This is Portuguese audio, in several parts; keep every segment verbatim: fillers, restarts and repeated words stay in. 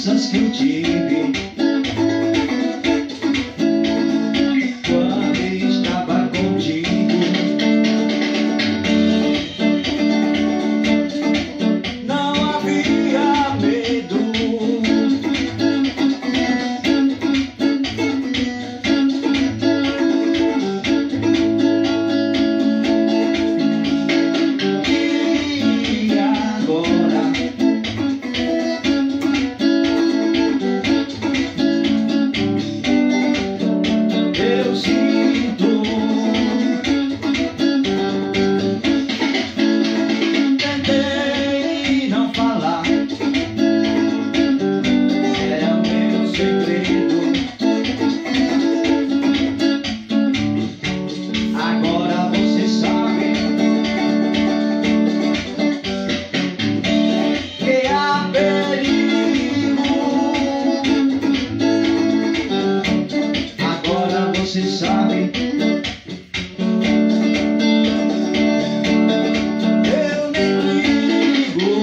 lembranças que eu tive quando estava contigo. Não havia medo, e agora eu sinto. Tentei não falar, era meu segredo. Agora você sabe que há perigo. Agora você sabe. Eu nem ligo.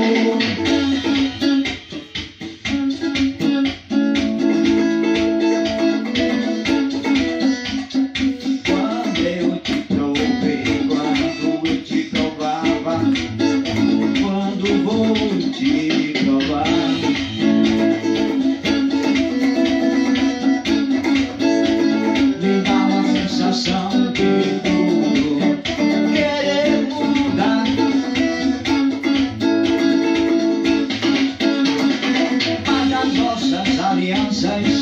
Quando eu te provei, quando eu te provava, quando vou te provar, me dá uma sensação de tudo querer mudar. Mas as nossas alianças